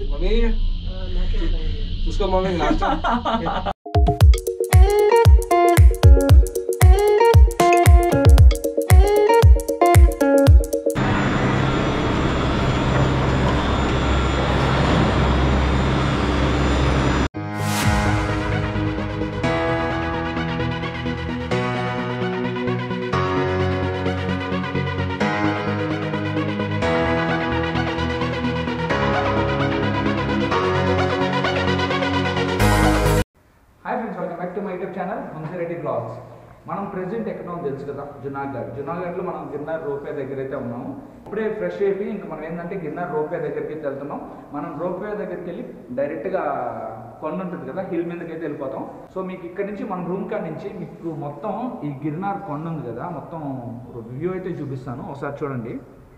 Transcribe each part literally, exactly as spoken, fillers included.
Mummy उसको mummy नाश्ता my YouTube channel Humsireddy Vlogs. మనం ప్రెజెంట్ ఎక్కడ ఉన్నాం తెలుసు కదా, జునాగఢ్. జునాగఢ్లో మనం గిర్నార్ రోప్వే దగ్గర అయితే ఉన్నాము. ఇప్పుడే ఫ్రెష్ అయిపోయి ఇంకా మనం ఏంటంటే గిర్నార్ రోప్వే దగ్గరికి అయితే వెళ్తున్నాం. మనం రోప్వే దగ్గరికి వెళ్ళి డైరెక్ట్గా కొండ ఉంటుంది కదా, హిల్ మీదకి అయితే వెళ్ళిపోతాం. సో మీకు ఇక్కడ నుంచి మన రూమ్ కాడ నుంచి మీకు మొత్తం ఈ గిర్నార్ కొండ ఉంది కదా, మొత్తం వ్యూ అయితే చూపిస్తాను, ఒకసారి చూడండి.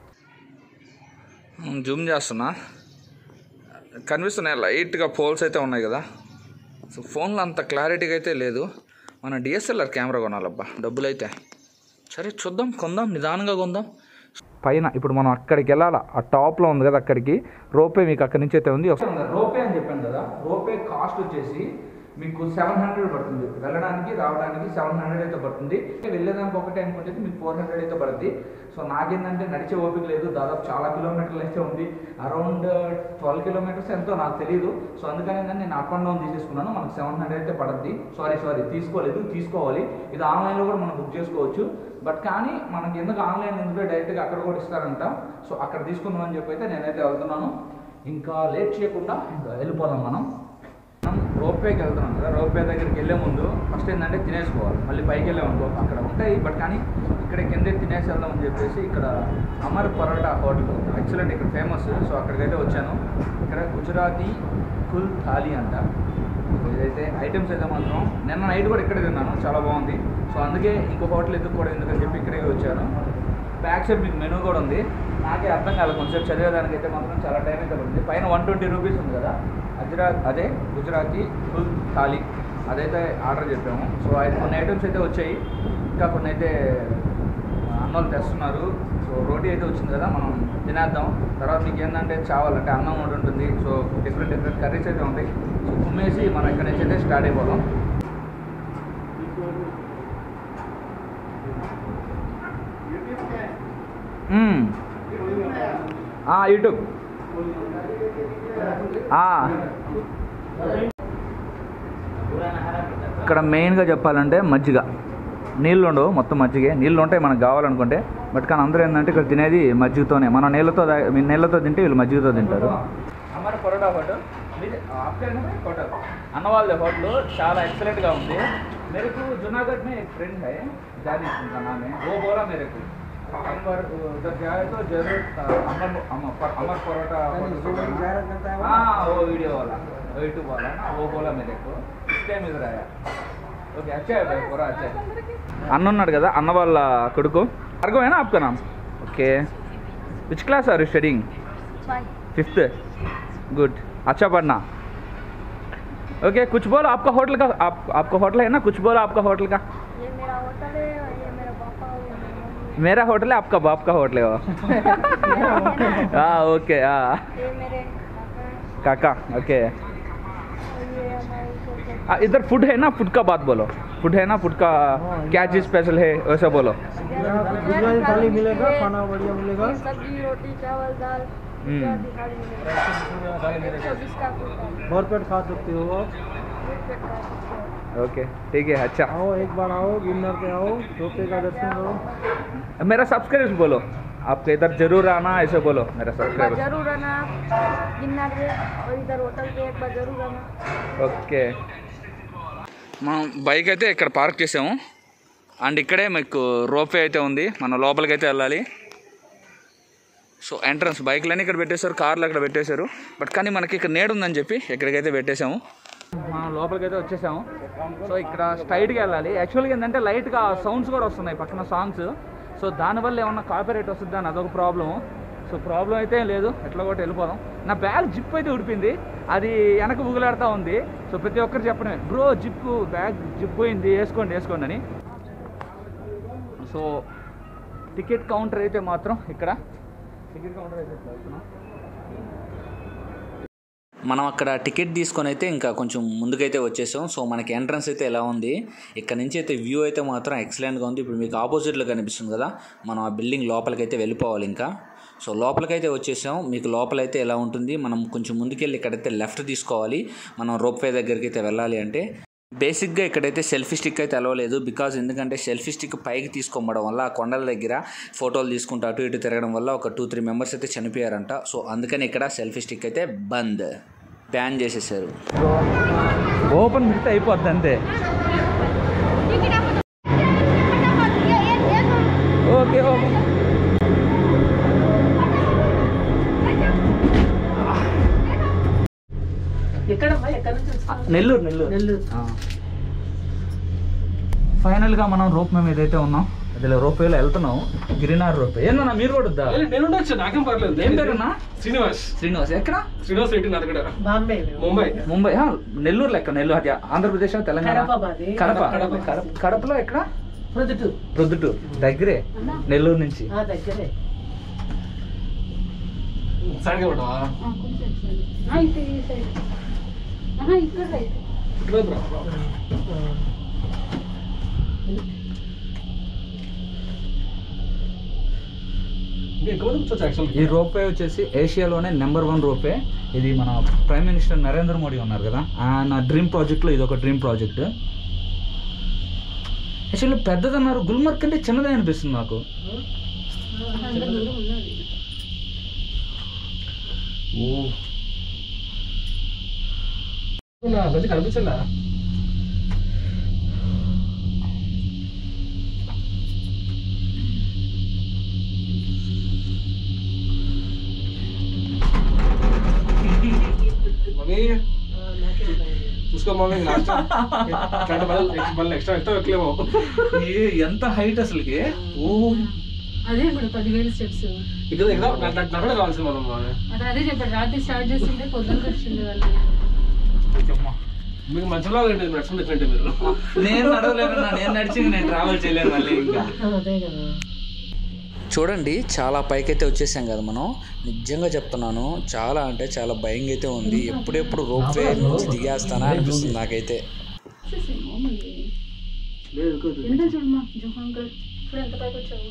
జూమ్ చేస్తున్నా, కనిపిస్తున్నాయి లైట్గా పోల్స్ అయితే ఉన్నాయి కదా. సో ఫోన్లో అంత క్లారిటీగా అయితే లేదు. మన డిఎస్ఎల్ఆర్ కెమెరా కొనాలబ్బా, డబ్బులు అయితే. సరే చూద్దాం, కొందాం, నిదానంగా కొందాం. పైన ఇప్పుడు మనం అక్కడికి వెళ్ళాలా, ఆ టాప్లో ఉంది కదా, అక్కడికి రోపే మీకు అక్కడి నుంచి అయితే ఉంది. రోపే అని చెప్పాను కదా, రోపే కాస్ట్ వచ్చేసి మీకు సెవెన్ హండ్రెడ్ పడుతుంది. వెళ్ళడానికి రావడానికి సెవెన్ హండ్రెడ్ అయితే పడుతుంది. వెళ్ళేదానికి ఒకటే అనుకుంటే మీకు ఫోర్ హండ్రెడ్ అయితే పడుతుంది. సో నాకేంటంటే నడిచే ఓపిక లేదు, దాదాపు చాలా కిలోమీటర్లు అయితే ఉంది, అరౌండ్ ట్వెల్వ్ కిలోమీటర్స్ ఎంతో నాకు తెలియదు. సో అందుకని నేను అప్ అండ్ డౌన్ తీసేసుకున్నాను. మనకు సెవెన్ హండ్రెడ్ అయితే పడుద్ది. సారీ సారీ తీసుకోలేదు, తీసుకోవాలి. ఇది ఆన్లైన్లో కూడా మనం బుక్ చేసుకోవచ్చు. బట్ కానీ మనకి ఎందుకు ఆన్లైన్ ఎందుకు డైరెక్ట్గా అక్కడ కూడా ఇస్తారంట. సో అక్కడ తీసుకుందాం అని చెప్పి అయితే నేనైతే వెళ్తున్నాను. ఇంకా లేట్ చేయకుండా ఇంకా వెళ్ళిపోదాం. మనం మనం రోప్వేకి వెళ్తున్నాం కదా, రోప్వే దగ్గరికి వెళ్ళే ముందు ఫస్ట్ ఏంటంటే తినేసుకోవాలి. మళ్ళీ పైకి వెళ్ళామనుకో అక్కడ ఉంటాయి, బట్ కానీ ఇక్కడ కిందే తినేసి వెళ్దాం అని చెప్పేసి ఇక్కడ అమర్ పరోటా హోటల్ ఎక్సలెంట్, ఇక్కడ ఫేమస్. సో అక్కడికైతే వచ్చాను. ఇక్కడ గుజరాతీ కుల్ థాలీ అంట. ఇదైతే ఐటమ్స్ అయితే మాత్రం నిన్న నైట్ కూడా ఇక్కడే తిన్నాను, చాలా బాగుంది. సో అందుకే ఇంకో హోటల్ ఎదుక్కోవడం ఎందుకని చెప్పి ఇక్కడికి వచ్చాను. బ్యాక్ సైడ్ మీకు మెనూ కూడా ఉంది. నాకే అర్థం కాదు, కొంచెం చదివేదానికి అయితే మాత్రం చాలా టైం అయితే పడుతుంది. పైన వన్ ట్వంటీ రూపీస్ ఉంది కదా, అజ్రా అదే గుజరాతీ ఫుల్ థాలీ అదైతే ఆర్డర్ చెప్పాము. సో అయితే కొన్ని ఐటమ్స్ అయితే వచ్చాయి, ఇంకా కొన్ని అయితే అన్నోళ్ళు తెస్తున్నారు. సో రోటీ అయితే వచ్చింది కదా, మనం తినేద్దాం. తర్వాత మీకు ఏంటంటే చావాలంటే అన్నం కూడా ఉంటుంది. సో డిఫరెంట్ డిఫరెంట్ కర్రీస్ అయితే ఉంటాయి. సో కుమ్మేసి మనం ఇక్కడ నుంచి అయితే స్టార్ట్ అయిపోదాం. యూట్యూబ్ ఇక్కడ మెయిన్గా చెప్పాలంటే మజ్జిగ, నీళ్ళు ఉండవు, మొత్తం మజ్జిగే. నీళ్ళు ఉంటాయి మనకు కావాలనుకుంటే, బట్ కానీ అందరూ ఏంటంటే ఇక్కడ తినేది మజ్జిగతోనే. మనం నీళ్ళతో నీళ్ళతో తింటే వీళ్ళు మజ్జిగతో తింటారు. అమర్ పరోటా హోటల్ హోటల్ అన్న వాళ్ళ హోటల్ చాలా ఎక్సలెంట్గా ఉంది. मेरे జునాగఢ్ మే एक फ्रेंड है, जानी उनका नाम है, वो बोला मेरे को अमर उधर जाए तो जरूर अमर अमर अमर परोठा। हाँ वो वीडियो वाला यूट्यूब वाला ना, वो बोला मेरे को इस टाइम इधर आया. ఓకే అచ్చా భాయ్, పూరా అచ్చా. అన్న ఉన్నాడు కదా, అన్న వాళ్ళ కొడుకు. భార్గవ్ है ना आपका नाम? Okay, which class are you studying? Fifth. Good, अच्छा पढ़ना. ओके, कुछ बोलो आपका होटल का. आप आपका होटल है ना, कुछ बोलो आपका होटल का. ये मेरा होटल है, ये मेरा पापा है. मेरा होटल है, आपका बाप का होटल है वो. हाँ ओके, हाँ ये मेरे काका. ओके, इधर फूड है ना, फूड का बात बोलो. फूड है ना, फूड का क्या चीज़ स्पेशल है वैसा बोलो. गुजराती थाली मिलेगा, खाना बढ़िया मिलेगा, सब्जी रोटी चावल दाल गुजराती थाली मिलेगा. भरपेट खा सकते हो आप. ओके ठीक है, अच्छा आओ, एक बार आओ, गिरनार पे आओ, रोपे का दर्शन करो. मेरा सब्सक्राइब बोलो, आपके इधर जरूर आना ऐसे बोलो. मेरा सब्सक्राइब जरूर आना गिरनार पे, और इधर होटल पे एक बार जरूर आना. ఓకే, మనం బైక్ అయితే ఇక్కడ పార్క్ చేసాము. అండ్ ఇక్కడే మీకు రోపే అయితే ఉంది, మనం లోపలికి అయితే వెళ్ళాలి. సో ఎంట్రన్స్ బైక్లన్నీ ఇక్కడ పెట్టేశారు, కార్లు అక్కడ పెట్టేశారు. బట్ కానీ మనకి ఇక్కడ నీడ ఉందని చెప్పి ఇక్కడికైతే పెట్టేశాము. మనం లోపలికి అయితే వచ్చేసాము. సో ఇక్కడ స్ట్రైట్గా వెళ్ళాలి. యాక్చువల్గా ఏంటంటే లైట్గా సౌండ్స్ కూడా వస్తున్నాయి పక్కన సాంగ్స్. సో దానివల్ల ఏమన్నా కాపీరైట్ వస్తుంది అని అదొక ప్రాబ్లం. సో ప్రాబ్లం అయితే లేదు, ఎట్లా కూడా వెళ్ళిపోదాం. నా బ్యాగ్ జిప్ అయితే ఉడిపింది, అది వెనక ఊగులాడుతూ ఉంది. సో ప్రతి ఒక్కరు చెప్పడమే, బ్రో జిప్పు బ్యాగ్ జిప్ పోయింది, వేసుకోండి వేసుకోండి అని. సో టికెట్ కౌంటర్ అయితే మాత్రం ఇక్కడ టికెట్ కౌంటర్ అయితే మనం అక్కడ టికెట్ తీసుకొని అయితే ఇంకా కొంచెం ముందుకైతే వచ్చేసాం. సో మనకి ఎంట్రన్స్ అయితే ఎలా ఉంది, ఇక్కడ నుంచి అయితే వ్యూ అయితే మాత్రం ఎక్సలెంట్గా ఉంది. ఇప్పుడు మీకు ఆపోజిట్లో కనిపిస్తుంది కదా, మనం ఆ బిల్డింగ్ లోపలికి అయితే వెళ్ళిపోవాలి ఇంకా. సో లోపలికైతే వచ్చేసాం. మీకు లోపలైతే ఎలా ఉంటుంది, మనం కొంచెం ముందుకెళ్ళి ఇక్కడైతే లెఫ్ట్ తీసుకోవాలి మనం రోప్వే దగ్గరికి అయితే వెళ్ళాలి అంటే. బేసిక్గా ఇక్కడైతే సెల్ఫీ స్టిక్ అయితే అలవలేదు, బికాజ్ ఎందుకంటే సెల్ఫీ స్టిక్ పైకి తీసుకోవడం వల్ల ఆ కొండల దగ్గర ఫోటోలు తీసుకుంటూ అటు ఇటు తిరగడం వల్ల ఒక టూ త్రీ మెంబర్స్ అయితే చనిపోయారంట. సో అందుకని ఇక్కడ సెల్ఫీ స్టిక్ అయితే బంద్, బ్యాన్ చేసేసారు. ఓపెన్ పెడితే అయిపోద్ది అంతే. ఓకే ఓకే నెల్లూరు నెల్లూరు నెల్లూరు ఫైనల్గా మనం రోప్ మేము ఏదైతే ఉన్నాం అదిలో రోప్వేలో వెళ్తున్నాం, గిరినార్ రోప్వే. ఏమన్నా మీరు కూడా వద్దా? నేను ఉండొచ్చు, నాకేం పర్లేదు. ఏం పేరున్నా? శ్రీనివాస్. శ్రీనివాస్ ఎక్కడ? శ్రీనివాస్ రెడ్డి నా దగ్గర. ముంబై. ముంబై నెల్లూరు లెక్క. నెల్లూరు అది ఆంధ్రప్రదేశ్ తెలంగాణ. కడప. కడపలో ఎక్కడ? ప్రొద్దుటూరు. ప్రొద్దుటూరు దగ్గరే నెల్లూరు నుంచి. సైడ్గా ఉండవా? ఈ రోప్వే వచ్చేసి ఏషియాలోనే నెంబర్ వన్ రోప్వే. ఇది మన ప్రైమ్ మినిస్టర్ నరేంద్ర మోడీ ఉన్నారు కదా, నా డ్రీమ్ ప్రాజెక్ట్లో ఇది ఒక డ్రీమ్ ప్రాజెక్ట్. యాక్చువల్లీ పెద్దదన్నారు, గుల్మర్గ్ కంటే చిన్నదే అనిపిస్తుంది నాకు. కనిపించా చూసుకో మమ్మీ. Extra extra ఎక్కలేమో. ఎంత హైట్ అసలుకి. అదే ఇప్పుడు పదివేలు స్టెప్స్ ఇక్కడ నక్కడ కావాల్సింది మనం. అదే చెప్పాడు, రాత్రి స్టార్ట్ చేస్తుంటే పొద్దున్న వచ్చింది వాళ్ళు. మీకు మంచిలో నడుచుకుంటే మీరు. నేను నడవలేను, నేను నడిచింది నేను ట్రావెల్ చేయలేను మళ్ళీ ఇంకా. చూడండి చాలా పైకైతే వచ్చేసాం కదా మనం. నిజంగా చెప్తున్నాను, చాలా అంటే చాలా భయంగా అయితే ఉంది. ఎప్పుడెప్పుడు రోప్వే నుంచి దిగేస్తానా అనిపిస్తుంది నాకైతే. చూడమ్మా జోహాంకర్ ఇప్పుడు ఎంత పైకి వచ్చావు.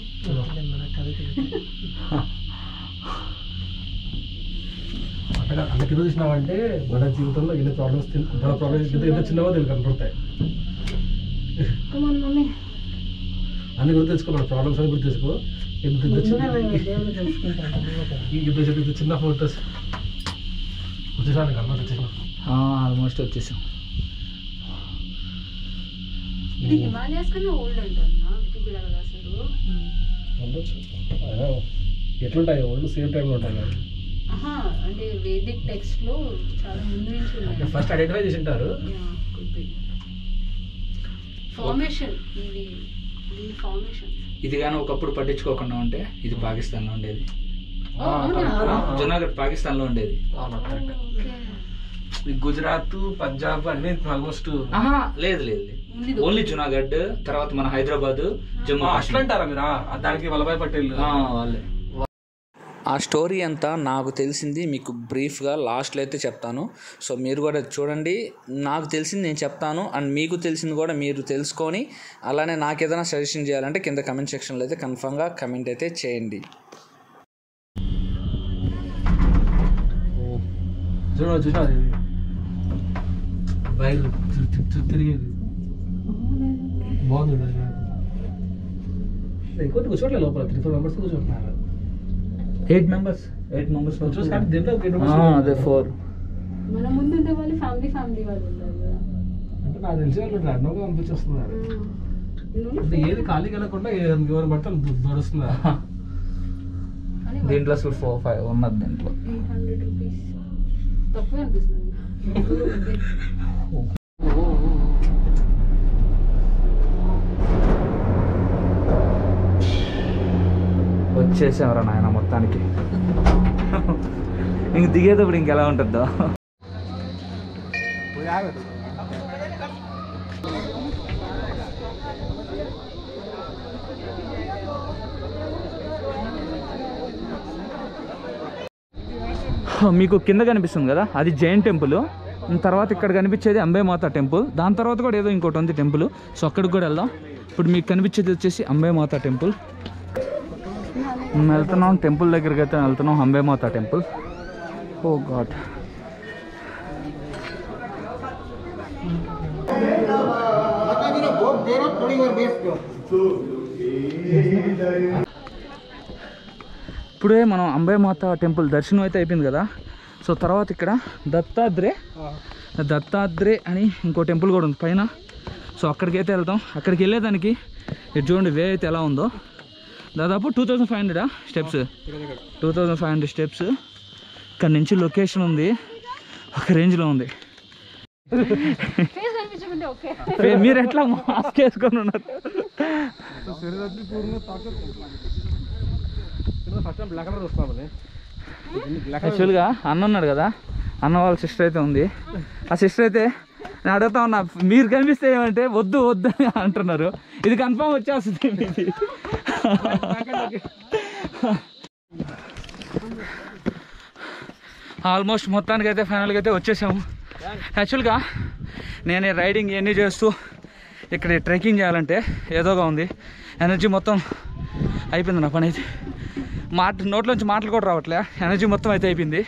అంత కింద చూసినామంటే మన జీవితంలో ఎన్ని ప్రాబ్లమ్స్ మన ప్రాబ్లమ్స్ ఎంత చిన్నవో తెలియదు కనపడతాయి. అన్ని గుర్తు తెచ్చుకో, మన ప్రాబ్లమ్స్ అని గుర్తు తెచ్చుకో. ఎంత ఇంత చిన్న ఫోటోస్ వచ్చేసాను కనమాట. వచ్చేసాం ఆల్మోస్ట్ వచ్చేసాం. ఇది హిమాలయాస్ కన్నా ఓల్డ్ అంటున్నా వికీపీడియాలో రాశారు. ఉండొచ్చు, ఎట్లుంటాయి ఓల్డ్ సేమ్ టైంలో ఉంటాయి కదా. అంటే వేదిక్ టెక్స్ట్ లో చాలా ముందు నుంచి ఉన్నాయి. ఫస్ట్ ఐడెంటిఫై చేసి ఉంటారు. ఫార్మేషన్ ఇది ఇది ఫార్మేషన్. ఇది కానీ ఒకప్పుడు పట్టించుకోకుండా ఉంటే ఇది పాకిస్తాన్ లో ఉండేది. జునాగఢ్ పాకిస్తాన్ లో ఉండేది. గుజరాత్ పంజాబ్ అన్ని ఆల్మోస్ట్. లేదు లేదు ఓన్లీ జునాగఢ్, తర్వాత మన హైదరాబాద్, జమ్మూ. అట్లా అంటారా మీరు? దానికి వల్లభాయ్ పటేల్ వాళ్ళే. ఆ స్టోరీ అంతా నాకు తెలిసింది మీకు బ్రీఫ్గా లాస్ట్లో అయితే చెప్తాను. సో మీరు కూడా చూడండి, నాకు తెలిసింది నేను చెప్తాను, అండ్ మీకు తెలిసింది కూడా మీరు తెలుసుకొని అలానే నాకు ఏదైనా సజెషన్ చేయాలంటే కింద కమెంట్ సెక్షన్లో అయితే కన్ఫామ్గా కమెంట్ అయితే చేయండి. చూడ చూడ బయలు తిరిగేది బాగుంది. ఇంకోటి కూర్చోట్లేదు లోపల, త్రీ ఫోర్ మెంబర్స్ కూర్చోంటున్నారు. ఎయిట్ మెంబర్స్ ఎయిట్ మెంబర్స్ అదే ఫోర్. మన ముందు ఉండే వాళ్ళు ఫ్యామిలీ ఫ్యామిలీ వాళ్ళు ఉన్నారు కదా. అంటే నాకు తెలిసి వాళ్ళు రన్గా పంపించేస్తున్నారు. ఏది ఖాళీ కలగకుండా ఎవరు పడితే దొరుకుతున్నారు. దీంట్లో అసలు ఫోర్ ఫైవ్ ఉన్నది. దీంట్లో ఎయిట్ హండ్రెడ్ రూపీస్ తక్కువ అనిపిస్తుంది. వచ్చేసామరా నాయన మొత్తానికి. ఇంక దిగేటప్పుడు ఇంకెలా ఉంటుందో. మీకు కింద కనిపిస్తుంది కదా, అది జైన్ టెంపుల్. తర్వాత ఇక్కడ కనిపించేది అంబేమాత టెంపుల్. దాని తర్వాత కూడా ఏదో ఇంకోటి ఉంది టెంపుల్. సో అక్కడికి కూడా వెళ్దాం. ఇప్పుడు మీకు కనిపించేది వచ్చేసి అంబేమాత టెంపుల్. మేము వెళ్తున్నాం టెంపుల్ దగ్గరికి అయితే వెళ్తున్నాం, అంబేమాత టెంపుల్. ఓ గాడ్, ఇప్పుడే మనం అంబేమాత టెంపుల్ దర్శనం అయితే అయిపోయింది కదా. సో తర్వాత ఇక్కడ దత్తాత్రే దత్తాత్రే అని ఇంకో టెంపుల్ కూడా ఉంది పైన. సో అక్కడికైతే వెళ్తాం. అక్కడికి వెళ్ళేదానికి ఇది చూడండి వే అయితే ఎలా ఉందో. దాదాపు two thousand five hundred steps, two thousand five hundred steps. ఇక్కడ నుంచి లొకేషన్ ఉంది, ఒక రేంజ్లో ఉంది. మీరు ఎట్లా మాస్క్ వేసుకొని ఉన్నారు? యాక్చువల్గా అన్న ఉన్నాడు కదా, అన్న వాళ్ళ సిస్టర్ అయితే ఉంది. ఆ సిస్టర్ అయితే నేను అడుగుతా ఉన్నా, మీరు కనిపిస్తే ఏమంటే వద్దు వద్దు అని అంటున్నారు. ఇది కన్ఫర్మ్ వచ్చేస్తుంది మీది. ఆల్మోస్ట్ మొత్తానికి అయితే ఫైనల్గా అయితే వచ్చేసాము. యాక్చువల్గా నేను రైడింగ్ ఇవన్నీ చేస్తూ ఇక్కడ ట్రెక్కింగ్ చేయాలంటే ఏదోగా ఉంది. ఎనర్జీ మొత్తం అయిపోయింది నా పని అయితే. మాట నోట్లోంచి మాటలు కూడా రావట్లే, ఎనర్జీ మొత్తం అయితే అయిపోయింది.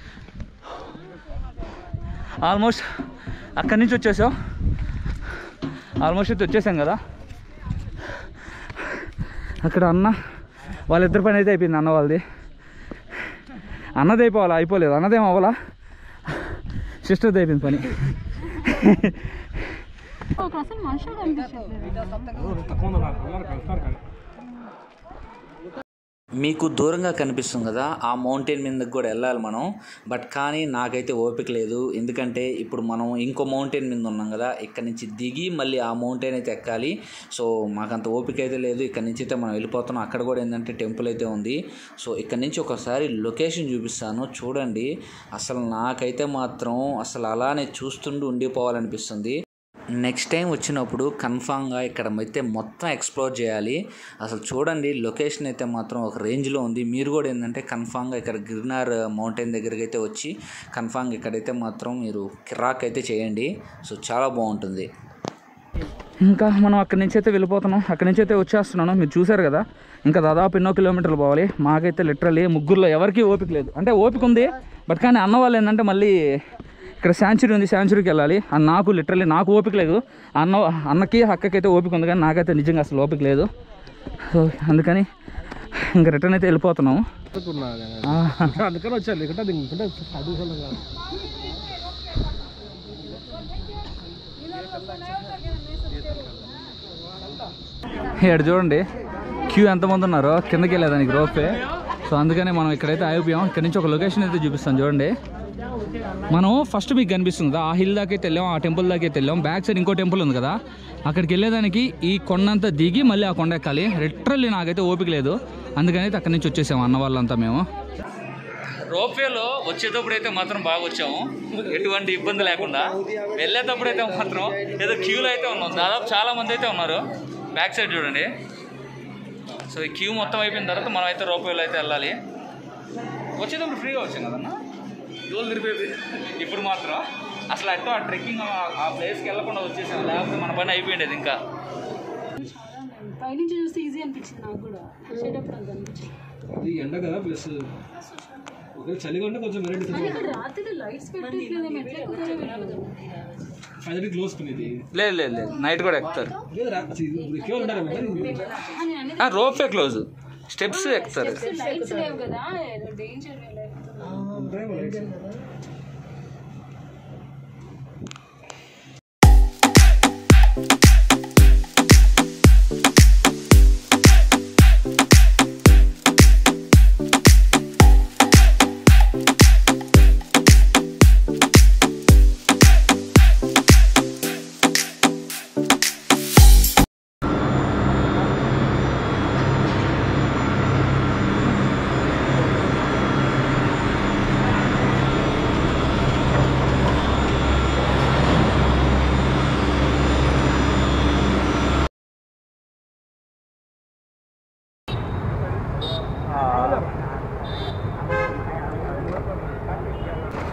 ఆల్మోస్ట్ అక్కడి నుంచి వచ్చేసాం. ఆల్మోస్ట్ అయితే వచ్చేసాం కదా. అక్కడ అన్న వాళ్ళిద్దరి పని అయితే అయిపోయింది. అన్న వాళ్ళది అన్నది అయిపోవాలా, అయిపోలేదు. అన్నదేం అవ్వాలా, సిస్టర్ది అయిపోయింది పని. మీకు దూరంగా కనిపిస్తుంది కదా, ఆ మౌంటైన్ మీదకి కూడా వెళ్ళాలి మనం. బట్ కానీ నాకైతే ఓపిక లేదు, ఎందుకంటే ఇప్పుడు మనం ఇంకో మౌంటైన్ మీద ఉన్నాం కదా, ఇక్కడ నుంచి దిగి మళ్ళీ ఆ మౌంటైన్ అయితే ఎక్కాలి. సో మాకంత ఓపిక అయితే లేదు. ఇక్కడ నుంచి అయితే మనం వెళ్ళిపోతున్నాం. అక్కడ కూడా ఏంటంటే టెంపుల్ అయితే ఉంది. సో ఇక్కడ నుంచి ఒకసారి లొకేషన్ చూపిస్తాను చూడండి. అసలు నాకైతే మాత్రం అసలు అలానే చూస్తుండి ఉండిపోవాలనిపిస్తుంది. నెక్స్ట్ టైం వచ్చినప్పుడు కన్ఫామ్గా ఇక్కడ అయితే మొత్తం ఎక్స్ప్లోర్ చేయాలి. అసలు చూడండి లొకేషన్ అయితే మాత్రం ఒక రేంజ్లో ఉంది. మీరు కూడా ఏంటంటే కన్ఫామ్గా ఇక్కడ గిర్నార్ మౌంటైన్ దగ్గరికి అయితే వచ్చి కన్ఫామ్గా ఇక్కడైతే మాత్రం మీరు కిరాక్ అయితే చేయండి. సో చాలా బాగుంటుంది. ఇంకా మనం అక్కడి నుంచి అయితే వెళ్ళిపోతున్నాం. అక్కడి నుంచి అయితే వచ్చేస్తున్నాను. మీరు చూసారు కదా, ఇంకా దాదాపు ఎన్నో కిలోమీటర్లు పోవాలి. మాకైతే లిటరల్లీ ముగ్గురులో ఎవరికి ఓపిక లేదు. అంటే ఓపిక ఉంది, బట్ కానీ అన్న వాళ్ళు ఏంటంటే మళ్ళీ ఇక్కడ శాంచురీ ఉంది, శాంచురీకి వెళ్ళాలి. అని నాకు లిటరల్లీ నాకు ఓపిక లేదు. అన్న అన్నకి అక్కకి అయితే ఓపిక ఉంది, కానీ నాకైతే నిజంగా అసలు ఓపిక లేదు. సో అందుకని ఇంకా రిటర్న్ అయితే వెళ్ళిపోతున్నాము. అందుకని వచ్చాను. లేకుంటే ఇక్కడ చూడండి క్యూ ఎంతమంది ఉన్నారో కిందకి వెళ్ళేదానికి రోపే. సో అందుకని మనం ఇక్కడైతే ఆగిపోయాం. ఇక్కడ నుంచి ఒక లొకేషన్ అయితే చూపిస్తాను చూడండి. మనం ఫస్ట్ మీకు కనిపిస్తుంది కదా, ఆ హిల్ దాకా అయితే వెళ్ళాం, ఆ టెంపుల్ దాకా అయితే వెళ్ళాం. బ్యాక్ సైడ్ ఇంకో టెంపుల్ ఉంది కదా, అక్కడికి వెళ్ళేదానికి ఈ కొండంతా దిగి మళ్ళీ ఆ కొండ ఎక్కాలి. లిటరల్లీ నాకైతే ఓపిక లేదు. అందుకని అయితే అక్కడి నుంచి వచ్చేసాము అన్న వాళ్ళంతా మేము. రోప్వేలో వచ్చేటప్పుడు అయితే మాత్రం బాగా వచ్చాము, ఎటువంటి ఇబ్బంది లేకుండా. వెళ్ళేటప్పుడు అయితే మాత్రం ఏదో క్యూలో అయితే ఉన్నాం. దాదాపు చాలా మంది అయితే ఉన్నారు. బ్యాక్ సైడ్ చూడండి. సో ఈ క్యూ మొత్తం అయిపోయిన తర్వాత మనం అయితే రోప్వేలో అయితే వెళ్ళాలి. వచ్చేటప్పుడు ఫ్రీగా వచ్చాం కదన్నా, దూరం తిరిపేది. ఇప్పుడు మాత్రం అసలు అట్టో ఆ ట్రెక్కింగ్ ఆ ప్లేస్కి వెళ్ళకుండా వచ్చేసాం, లేకపోతే మన పని అయిపోయింది. ఇంకా పైనుంచి చూస్తే ఈజీ అనిపించింది నాకు కూడా, వచ్చేటప్పుడు అంత అనిపించింది. అది ఎండ కదా, ప్లస్ చలిగా ఉంటే కొంచెం రాత్రి లైట్స్ పెట్టట్లేదు. ఫైనల్ క్లోజ్ పనిది లేదు లేదు లేదు నైట్ కూడా ఎక్కుతారు. రోపే క్లోజ్, స్టెప్స్ ఎక్కుతారు. లైట్స్ లేవు కదా, డేంజర్.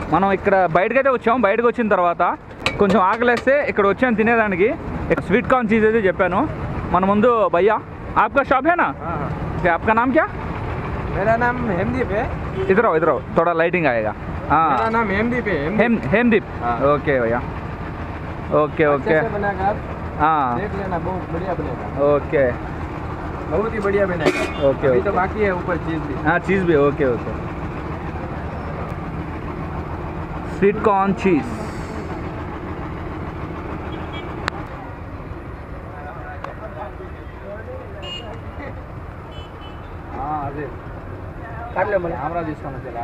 మనం ఇక్కడ బయటకైతే వచ్చాం. బయటకు వచ్చిన తర్వాత కొంచెం ఆకలేస్తే ఇక్కడ వచ్చాను తినేదానికి. స్వీట్ కార్న్ చీజ్ అయితే చెప్పాను. మన ముందు భయ్యా आपका शॉप है ना? क्या आपका नाम क्या? मेरा नाम हेमदीप है. इधर आओ इधर आओ थोड़ा लाइटिंग आएगा. हाँ मेरा नाम हेमदीप है. हेम हेमदीप. ओके भैया ओके ओके. हाँ देख लेना बहुत बढ़िया बनेगा. ओके बहुत ही बढ़िया बनेगा. ओके अभी ओके. तो बाकी है ऊपर चीज भी. हाँ चीज़ भी okay okay. Sweet corn cheese. అదే సర్లే మరి కెమెరా తీసుకొని వచ్చా.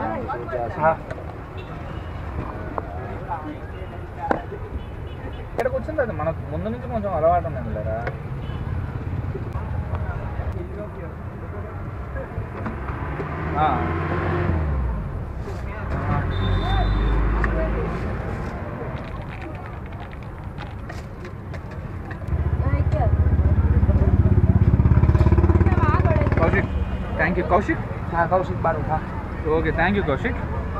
ఇక్కడికి వచ్చింది అది మన ముందు నుంచి కొంచెం అలవాటు ఉంది లేరా. Kaushik thank you. కౌశిక్ కౌశిక్ బారు. Okay thank you Kaushik.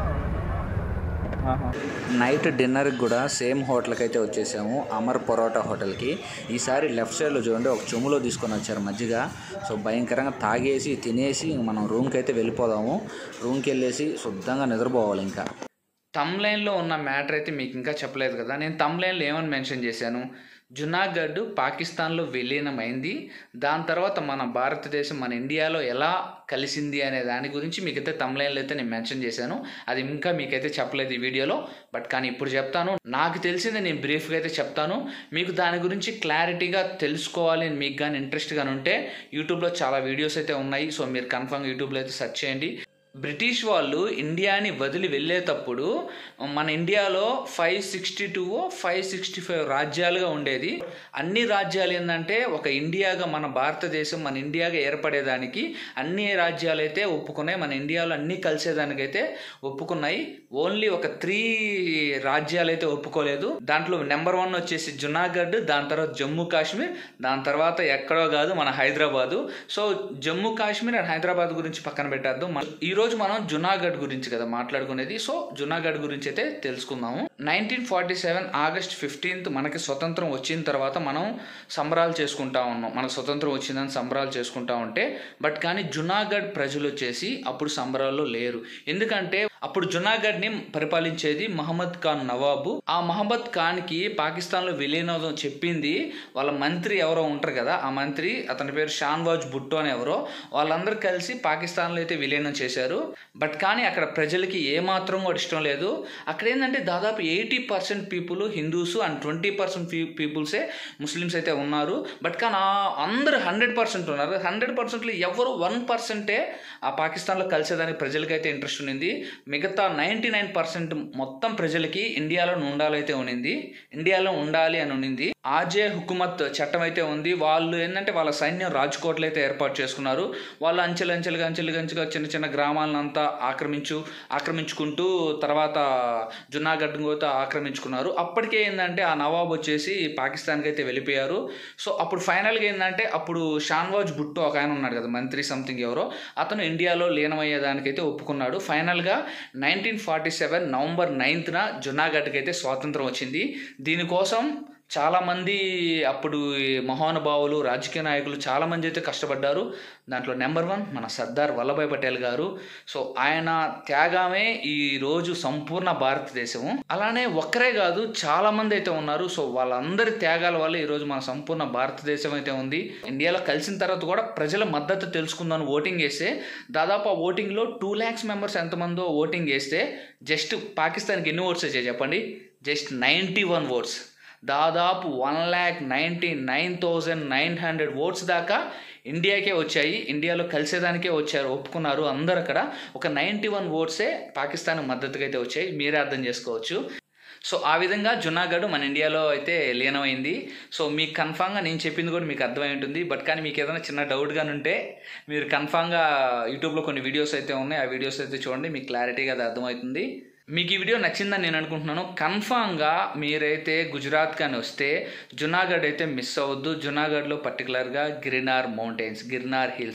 Night డిన్నర్కి కూడా సేమ్ హోటల్కి అయితే వచ్చేసాము, అమర్ పరోటా హోటల్కి. ఈసారి లెఫ్ట్ సైడ్లో చూడండి ఒక చెములో తీసుకొని వచ్చారు మజ్జిగ. సో భయంకరంగా తాగేసి తినేసి మనం రూమ్కి అయితే వెళ్ళిపోదాము. రూమ్కి వెళ్ళేసి శుద్ధంగా నిద్రపోవాలి. ఇంకా తమ్లైన్లో ఉన్న మ్యాటర్ అయితే మీకు ఇంకా చెప్పలేదు కదా. నేను తమ్లైన్లో ఏమని మెన్షన్ చేశాను, జునాగఢ్ పాకిస్తాన్లో విలీనమైంది, దాని తర్వాత మన భారతదేశం మన ఇండియాలో ఎలా కలిసింది అనే దాని గురించి మీకైతే తమ్లైన్లో అయితే నేను మెన్షన్ చేశాను. అది ఇంకా మీకైతే చెప్పలేదు ఈ వీడియోలో, బట్ కానీ ఇప్పుడు చెప్తాను. నాకు తెలిసింది నేను బ్రీఫ్గా అయితే చెప్తాను. మీకు దాని గురించి క్లారిటీగా తెలుసుకోవాలి అని మీకు కానీ ఇంట్రెస్ట్ కానీ ఉంటే యూట్యూబ్లో చాలా వీడియోస్ అయితే ఉన్నాయి. సో మీరు కన్ఫర్మ్గా యూట్యూబ్లో అయితే సెర్చ్ చేయండి. బ్రిటిష్ వాళ్ళు ఇండియాని వదిలి వెళ్ళేటప్పుడు మన ఇండియాలో five sixty two five sixty five రాజ్యాలుగా ఉండేది. అన్ని రాజ్యాలు ఏంటంటే ఒక ఇండియాగా మన భారతదేశం మన ఇండియాగా ఏర్పడేదానికి అన్ని రాజ్యాలు అయితే ఒప్పుకున్నాయి. మన ఇండియాలో అన్నీ కలిసేదానికైతే ఒప్పుకున్నాయి. ఓన్లీ ఒక త్రీ రాజ్యాలు అయితే ఒప్పుకోలేదు. దాంట్లో నెంబర్ వన్ వచ్చేసి జునాగఢ్, దాని తర్వాత జమ్మూ కాశ్మీర్, దాని తర్వాత ఎక్కడో కాదు మన హైదరాబాదు. సో జమ్మూ కాశ్మీర్ అండ్ హైదరాబాద్ గురించి పక్కన పెట్టేద్దాం. ఈ రోజు మనం జునాగఢ్ గురించి కదా మాట్లాడుకునేది. సో జునాగఢ్ గురించి అయితే తెలుసుకుందాము. Nineteen forty seven August fifteenth మనకి స్వతంత్రం వచ్చిన తర్వాత మనం సంబరాలు చేసుకుంటా ఉన్నాం. మనకు స్వతంత్రం వచ్చిందని సంబరాలు చేసుకుంటా ఉంటే, బట్ కానీ జునాగఢ్ ప్రజలు వచ్చేసి అప్పుడు సంబరాల్లో లేరు. ఎందుకంటే అప్పుడు జునాగఢ్ని పరిపాలించేది మహమ్మద్ ఖాన్ నవాబు. ఆ మహమ్మద్ ఖాన్కి పాకిస్తాన్లో విలీనం చెప్పింది వాళ్ళ మంత్రి ఎవరో ఉంటారు కదా, ఆ మంత్రి అతని పేరు షాన్వాజ్ భుట్టో అని ఎవరో, వాళ్ళందరూ కలిసి పాకిస్తాన్లో అయితే విలీనం చేశారు. బట్ కానీ అక్కడ ప్రజలకి ఏమాత్రం కూడా ఇష్టం లేదు. అక్కడ ఏంటంటే దాదాపు eighty percent people Hindus and twenty percent పీపుల్సే ముస్లిమ్స్ అయితే ఉన్నారు. బట్ కానీ అందరూ హండ్రెడ్ పర్సెంట్ ఉన్నారు. హండ్రెడ్ పర్సెంట్లో ఎవరు వన్ పర్సెంటే ఆ పాకిస్తాన్లో కలిసేదానికి ప్రజలకైతే ఇంట్రెస్ట్ ఉన్నింది. మిగతా నైంటీ నైన్ పర్సెంట్ మొత్తం ప్రజలకి ఇండియాలో ఉండాలైతే ఉన్నింది, ఇండియాలో ఉండాలి అని ఉన్నింది. ఆజే హుకుమత్ చట్టం అయితే ఉంది. వాళ్ళు ఏంటంటే వాళ్ళ సైన్యం రాజ్కోట్లు అయితే ఏర్పాటు చేసుకున్నారు. వాళ్ళు అంచెలు అంచెలుగా అంచెలుగా అంచెలుగా చిన్న చిన్న గ్రామాలంతా ఆక్రమించు ఆక్రమించుకుంటూ తర్వాత జునాగఢ్ కూడా ఆక్రమించుకున్నారు. అప్పటికే ఏంటంటే ఆ నవాబ్ వచ్చేసి పాకిస్తాన్కి అయితే వెళ్ళిపోయారు. సో అప్పుడు ఫైనల్గా ఏంటంటే అప్పుడు షాన్వాజ్ భుట్టో ఒక ఆయన ఉన్నాడు కదా మంత్రి సంథింగ్ ఎవరో, అతను ఇండియాలో లీనమయ్యేదానికైతే ఒప్పుకున్నాడు. ఫైనల్గా నైన్టీన్ ఫార్టీ సెవెన్ నవంబర్ నైన్త్న జునాగఢ్కి అయితే స్వాతంత్రం వచ్చింది. దీనికోసం చాలామంది అప్పుడు మహానుభావులు రాజకీయ నాయకులు చాలామంది అయితే కష్టపడ్డారు. దాంట్లో నెంబర్ వన్ మన సర్దార్ వల్లభాయ్ పటేల్ గారు. సో ఆయన త్యాగమే ఈరోజు సంపూర్ణ భారతదేశము. అలానే ఒక్కరే కాదు చాలామంది అయితే ఉన్నారు. సో వాళ్ళందరి త్యాగాల వల్ల ఈరోజు మన సంపూర్ణ భారతదేశం అయితే ఉంది. ఇండియాలో కలిసిన తర్వాత కూడా ప్రజల మద్దతు తెలుసుకుందామని ఓటింగ్ వేస్తే దాదాపు ఆ ఓటింగ్లో టూ ల్యాక్స్ మెంబర్స్ ఎంతమందో ఓటింగ్ వేస్తే జస్ట్ పాకిస్తాన్కి ఎన్ని ఓట్స్ వచ్చాయి చెప్పండి? Just ninety one votes. దాదాపు one lakh ninety nine thousand nine hundred votes దాకా ఇండియాకే వచ్చాయి. ఇండియాలో కలిసేదానికే వచ్చారు, ఒప్పుకున్నారు అందరు. అక్కడ ఒక నైంటీ వన్ ఓట్సే పాకిస్తాన్ మద్దతుగా అయితే వచ్చాయి. మీరే అర్థం చేసుకోవచ్చు. సో ఆ విధంగా జునాగఢ్ మన ఇండియాలో అయితే లీనమైంది. సో మీకు కన్ఫామ్గా నేను చెప్పింది కూడా మీకు అర్థమై ఉంటుంది. బట్ కానీ మీకు ఏదైనా చిన్న డౌట్గా ఉంటే మీరు కన్ఫామ్గా యూట్యూబ్లో కొన్ని వీడియోస్ అయితే ఉన్నాయి, ఆ వీడియోస్ అయితే చూడండి, మీకు క్లారిటీగా అది అర్థమవుతుంది. మీకు ఈ వీడియో నచ్చిందని నేను అనుకుంటున్నాను. కన్ఫామ్గా మీరైతే గుజరాత్ కానీ వస్తే జునాగఢ్ అయితే మిస్ అవ్వద్దు. జునాగఢ్లో పర్టికులర్గా గిర్నార్ మౌంటైన్స్, గిర్నార్ హిల్స్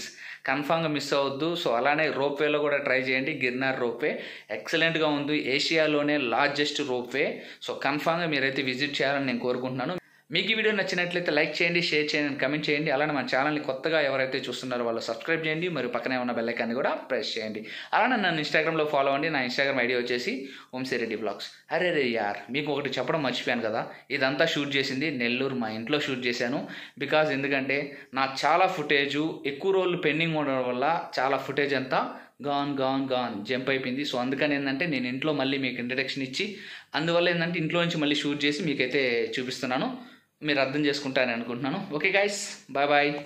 కన్ఫామ్గా మిస్ అవ్వద్దు. సో అలానే రోప్వేలో కూడా ట్రై చేయండి. గిర్నార్ రోప్వే ఎక్సలెంట్గా ఉంది, ఏషియాలోనే లార్జెస్ట్ రోప్వే. సో కన్ఫామ్గా మీరైతే విజిట్ చేయాలని నేను కోరుకుంటున్నాను. మీకు ఈ వీడియో నచ్చినట్లయితే లైక్ చేయండి, షేర్ చేయండి, కమెంట్ చేయండి. అలానే మన ఛానల్ని కొత్తగా ఎవరైతే చూస్తున్నారో వాళ్ళు సబ్స్క్రైబ్ చేయండి, మరియు పక్కనే ఉన్న బెల్ ఐకాన్ని కూడా ప్రెస్ చేయండి. అలానే నన్ను ఇన్స్టాగ్రామ్లో ఫాలో అవ్వండి. నా ఇన్స్టాగ్రామ్ ఐడి వచ్చేసి వంశీరెడ్డి బ్లాగ్స్. అరే రే యార్, మీకు ఒకటి చెప్పడం మర్చిపోయాను కదా, ఇదంతా షూట్ చేసింది నెల్లూరు, మా ఇంట్లో షూట్ చేశాను. బికాజ్ ఎందుకంటే నాకు చాలా ఫుటేజు ఎక్కువ రోజులు పెండింగ్ ఉండడం వల్ల చాలా ఫుటేజ్ అంతా గాన్ గాన్ గాన్ జంప్ అయిపోయింది. సో అందుకని ఏంటంటే నేను ఇంట్లో మళ్ళీ మీకు ఇంట్రడక్షన్ ఇచ్చి, అందువల్ల ఏంటంటే ఇంట్లో నుంచి మళ్ళీ షూట్ చేసి మీకైతే చూపిస్తున్నాను. మీరు అర్థం చేసుకుంటారని అనుకుంటున్నాను. Okay guys, bye bye.